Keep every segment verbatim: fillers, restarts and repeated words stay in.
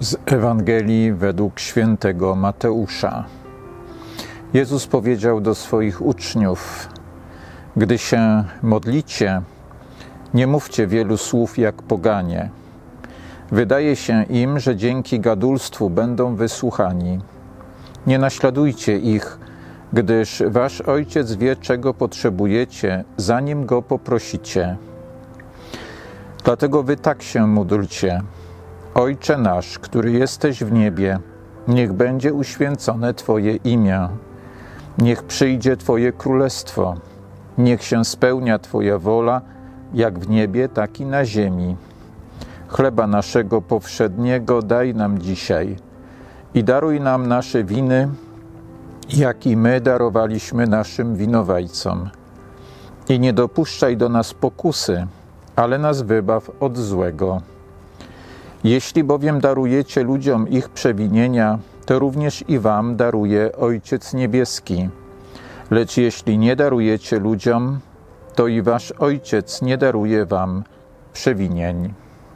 Z Ewangelii według świętego Mateusza. Jezus powiedział do swoich uczniów: gdy się modlicie, nie mówcie wielu słów jak poganie. Wydaje się im, że dzięki gadulstwu będą wysłuchani. Nie naśladujcie ich, gdyż wasz Ojciec wie, czego potrzebujecie, zanim Go poprosicie. Dlatego wy tak się módlcie: Ojcze nasz, który jesteś w niebie, niech będzie uświęcone Twoje imię. Niech przyjdzie Twoje królestwo. Niech się spełnia Twoja wola, jak w niebie, tak i na ziemi. Chleba naszego powszedniego daj nam dzisiaj i daruj nam nasze winy, jak i my darowaliśmy naszym winowajcom. I nie dopuszczaj do nas pokusy, ale nas wybaw od złego. Jeśli bowiem darujecie ludziom ich przewinienia, to również i wam daruje Ojciec Niebieski. Lecz jeśli nie darujecie ludziom, to i wasz Ojciec nie daruje wam przewinień.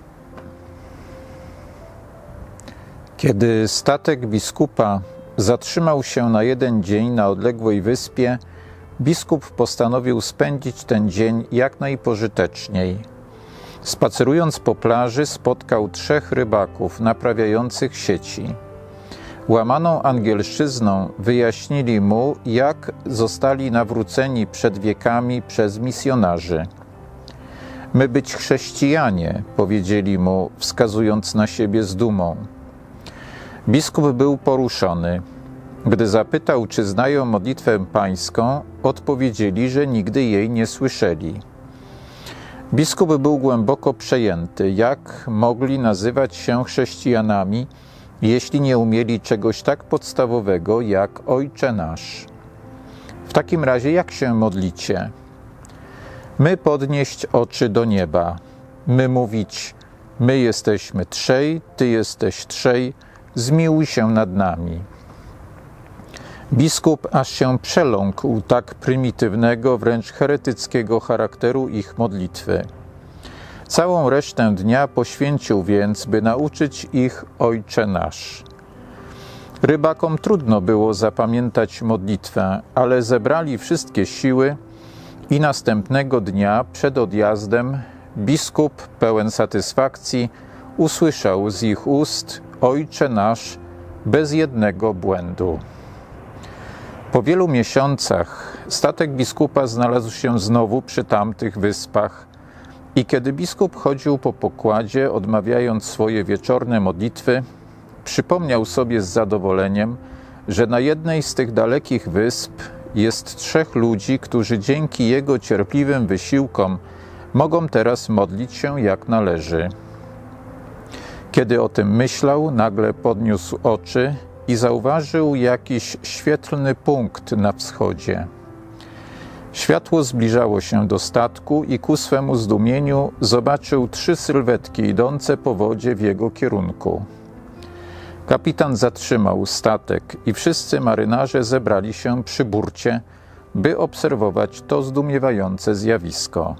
Kiedy statek biskupa zatrzymał się na jeden dzień na odległej wyspie, biskup postanowił spędzić ten dzień jak najpożyteczniej. Spacerując po plaży, spotkał trzech rybaków naprawiających sieci. Łamaną angielszczyzną wyjaśnili mu, jak zostali nawróceni przed wiekami przez misjonarzy. My być chrześcijanie, powiedzieli mu, wskazując na siebie z dumą. Biskup był poruszony. Gdy zapytał, czy znają modlitwę pańską, odpowiedzieli, że nigdy jej nie słyszeli. Biskup był głęboko przejęty, jak mogli nazywać się chrześcijanami, jeśli nie umieli czegoś tak podstawowego jak Ojcze nasz. W takim razie jak się modlicie? My podnieść oczy do nieba, my mówić: my jesteśmy trzej, Ty jesteś trzej, zmiłuj się nad nami. Biskup aż się przeląkł tak prymitywnego, wręcz heretyckiego charakteru ich modlitwy. Całą resztę dnia poświęcił więc, by nauczyć ich Ojcze nasz. Rybakom trudno było zapamiętać modlitwę, ale zebrali wszystkie siły i następnego dnia przed odjazdem biskup, pełen satysfakcji, usłyszał z ich ust Ojcze nasz bez jednego błędu. Po wielu miesiącach statek biskupa znalazł się znowu przy tamtych wyspach i kiedy biskup chodził po pokładzie, odmawiając swoje wieczorne modlitwy, przypomniał sobie z zadowoleniem, że na jednej z tych dalekich wysp jest trzech ludzi, którzy dzięki jego cierpliwym wysiłkom mogą teraz modlić się jak należy. Kiedy o tym myślał, nagle podniósł oczy i zauważył jakiś świetlny punkt na wschodzie. Światło zbliżało się do statku i ku swemu zdumieniu zobaczył trzy sylwetki idące po wodzie w jego kierunku. Kapitan zatrzymał statek i wszyscy marynarze zebrali się przy burcie, by obserwować to zdumiewające zjawisko.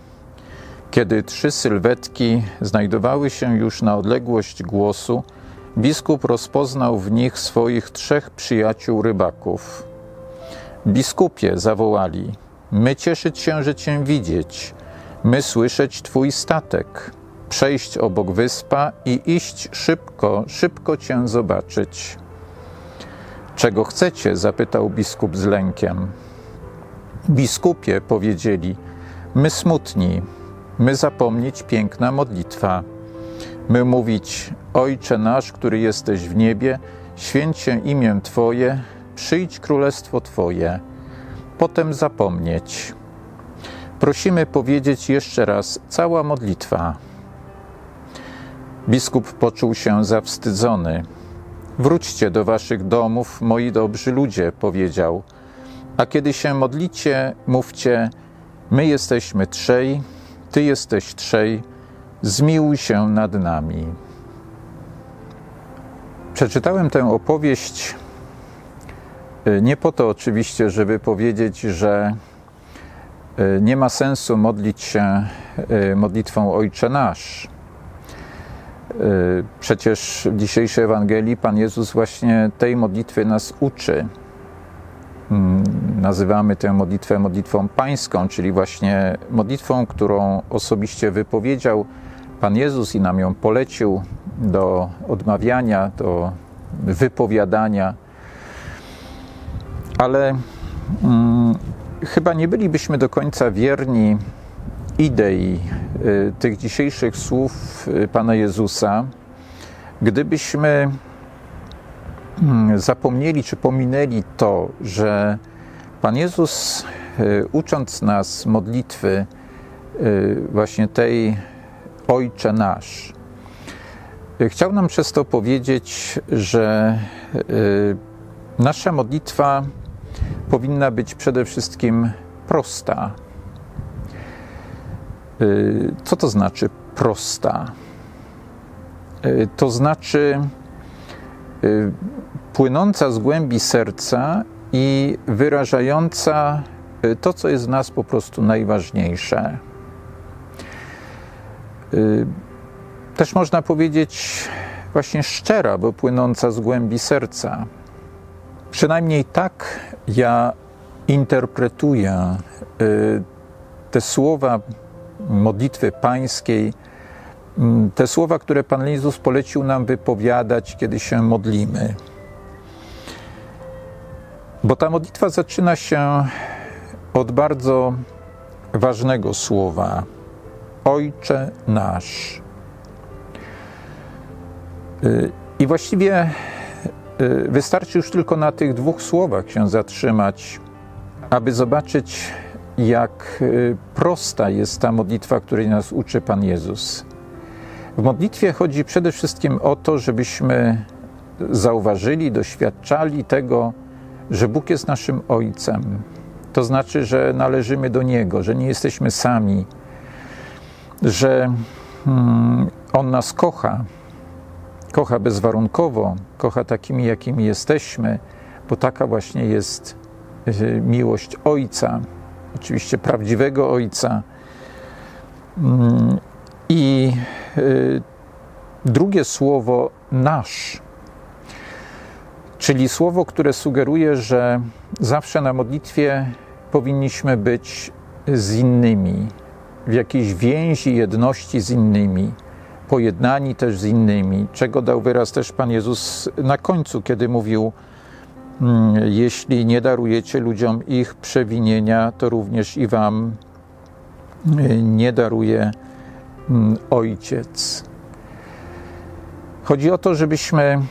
Kiedy trzy sylwetki znajdowały się już na odległość głosu, biskup rozpoznał w nich swoich trzech przyjaciół rybaków. Biskupie, zawołali, my cieszyć się, że Cię widzieć, my słyszeć Twój statek, przejść obok wyspa i iść szybko, szybko Cię zobaczyć. Czego chcecie? Zapytał biskup z lękiem. Biskupie, powiedzieli, my smutni, my zapomnieć piękna modlitwa. My mówić: Ojcze nasz, który jesteś w niebie, święć się imię Twoje, przyjdź królestwo Twoje. Potem zapomnieć. Prosimy powiedzieć jeszcze raz cała modlitwa. Biskup poczuł się zawstydzony. Wróćcie do waszych domów, moi dobrzy ludzie, powiedział. A kiedy się modlicie, mówcie: my jesteśmy trzej, Ty jesteś trzej, zmiłuj się nad nami. Przeczytałem tę opowieść nie po to oczywiście, żeby powiedzieć, że nie ma sensu modlić się modlitwą Ojcze nasz. Przecież w dzisiejszej Ewangelii Pan Jezus właśnie tej modlitwy nas uczy. Nazywamy tę modlitwę modlitwą pańską, czyli właśnie modlitwą, którą osobiście wypowiedział Pan Jezus i nam ją polecił do odmawiania, do wypowiadania. Ale hmm, chyba nie bylibyśmy do końca wierni idei y, tych dzisiejszych słów y, Pana Jezusa, gdybyśmy y, zapomnieli czy pominęli to, że Pan Jezus, y, ucząc nas modlitwy y, właśnie tej Ojcze Nasz, y, chciał nam przez to powiedzieć, że y, nasza modlitwa powinna być przede wszystkim prosta. Co to znaczy prosta? To znaczy płynąca z głębi serca i wyrażająca to, co jest w nas po prostu najważniejsze. Też można powiedzieć właśnie szczera, bo płynąca z głębi serca. Przynajmniej tak ja interpretuję te słowa modlitwy pańskiej, te słowa, które Pan Jezus polecił nam wypowiadać, kiedy się modlimy. Bo ta modlitwa zaczyna się od bardzo ważnego słowa: Ojcze Nasz. I właściwie wystarczy już tylko na tych dwóch słowach się zatrzymać, aby zobaczyć, jak prosta jest ta modlitwa, której nas uczy Pan Jezus. W modlitwie chodzi przede wszystkim o to, żebyśmy zauważyli, doświadczali tego, że Bóg jest naszym Ojcem. To znaczy, że należymy do Niego, że nie jesteśmy sami, że On nas kocha, kocha bezwarunkowo, kocha takimi, jakimi jesteśmy, bo taka właśnie jest miłość Ojca. Oczywiście prawdziwego Ojca. I drugie słowo nasz, czyli słowo, które sugeruje, że zawsze na modlitwie powinniśmy być z innymi, w jakiejś więzi, jedności z innymi, pojednani też z innymi, czego dał wyraz też Pan Jezus na końcu, kiedy mówił: jeśli nie darujecie ludziom ich przewinienia, to również i wam nie daruje Ojciec. Chodzi o to, żebyśmy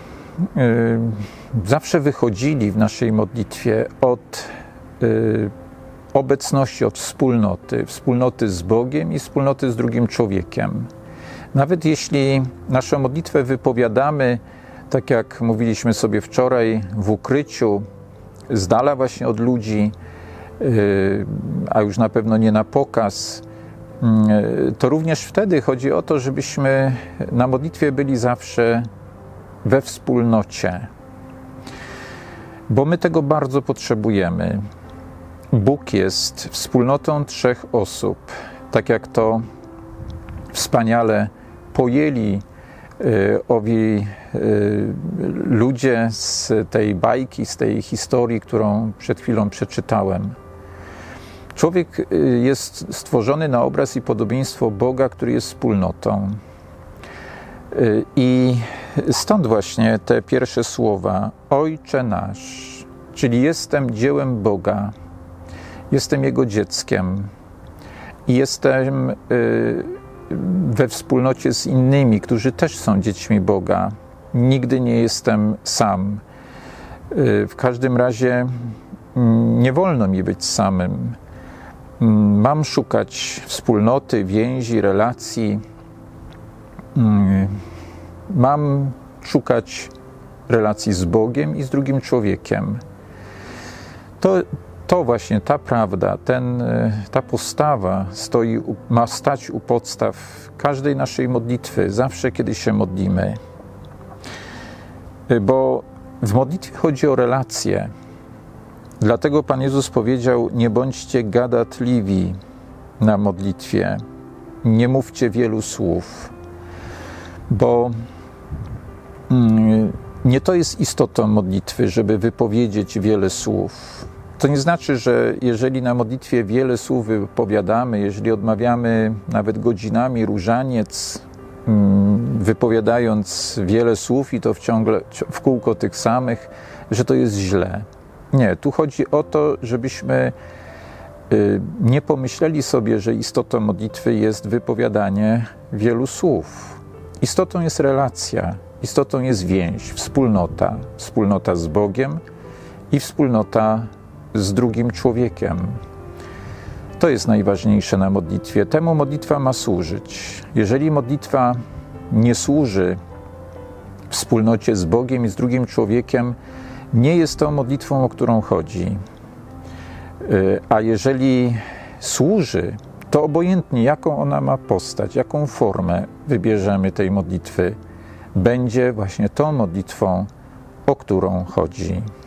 zawsze wychodzili w naszej modlitwie od obecności, od wspólnoty, wspólnoty z Bogiem i wspólnoty z drugim człowiekiem. Nawet jeśli naszą modlitwę wypowiadamy, tak jak mówiliśmy sobie wczoraj, w ukryciu, z dala właśnie od ludzi, a już na pewno nie na pokaz, to również wtedy chodzi o to, żebyśmy na modlitwie byli zawsze we wspólnocie. Bo my tego bardzo potrzebujemy. Bóg jest wspólnotą trzech osób, tak jak to wspaniale pojęli owi ludzie z tej bajki, z tej historii, którą przed chwilą przeczytałem. Człowiek jest stworzony na obraz i podobieństwo Boga, który jest wspólnotą. I stąd właśnie te pierwsze słowa: Ojcze Nasz, czyli jestem dziełem Boga, jestem Jego dzieckiem i jestem we wspólnocie z innymi, którzy też są dziećmi Boga. Nigdy nie jestem sam. W każdym razie nie wolno mi być samym. Mam szukać wspólnoty, więzi, relacji. Mam szukać relacji z Bogiem i z drugim człowiekiem. To, to właśnie ta prawda, ten, ta postawa stoi, ma stać u podstaw każdej naszej modlitwy, zawsze kiedy się modlimy. Bo w modlitwie chodzi o relacje. Dlatego Pan Jezus powiedział: nie bądźcie gadatliwi na modlitwie, nie mówcie wielu słów. Bo mm, nie to jest istotą modlitwy, żeby wypowiedzieć wiele słów. To nie znaczy, że jeżeli na modlitwie wiele słów wypowiadamy, jeżeli odmawiamy nawet godzinami różaniec, wypowiadając wiele słów i to w, ciągle, w kółko tych samych, że to jest źle. Nie, tu chodzi o to, żebyśmy nie pomyśleli sobie, że istotą modlitwy jest wypowiadanie wielu słów. Istotą jest relacja, istotą jest więź, wspólnota, wspólnota z Bogiem i wspólnota z drugim człowiekiem. To jest najważniejsze na modlitwie. Temu modlitwa ma służyć. Jeżeli modlitwa nie służy wspólnocie z Bogiem i z drugim człowiekiem, nie jest to modlitwą, o którą chodzi. A jeżeli służy, to obojętnie jaką ona ma postać, jaką formę wybierzemy tej modlitwy, będzie właśnie tą modlitwą, o którą chodzi.